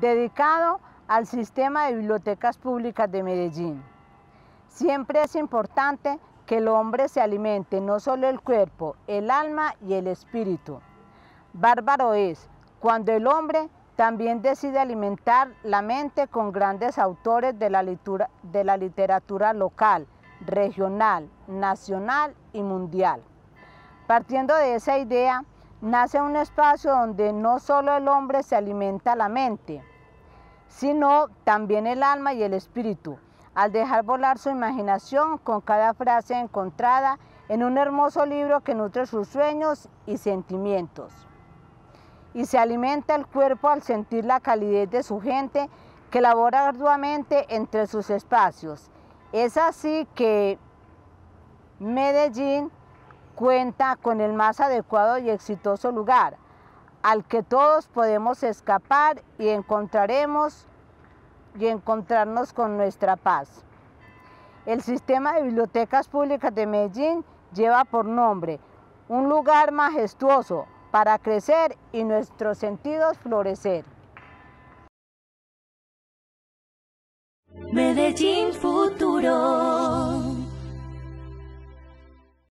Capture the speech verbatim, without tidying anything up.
dedicado al sistema de bibliotecas públicas de Medellín. Siempre es importante que el hombre se alimente no solo el cuerpo, el alma y el espíritu. Bárbaro es cuando el hombre también decide alimentar la mente con grandes autores de la, litura, de la literatura local, regional, nacional y mundial. Partiendo de esa idea, nace un espacio donde no solo el hombre se alimenta la mente, sino también el alma y el espíritu, al dejar volar su imaginación con cada frase encontrada en un hermoso libro que nutre sus sueños y sentimientos. Y se alimenta el cuerpo al sentir la calidez de su gente que labora arduamente entre sus espacios. Es así que Medellín cuenta con el más adecuado y exitoso lugar al que todos podemos escapar y encontraremos y encontrarnos con nuestra paz. El sistema de bibliotecas públicas de Medellín lleva por nombre un lugar majestuoso para crecer y nuestros sentidos florecer. Medellín Futuro.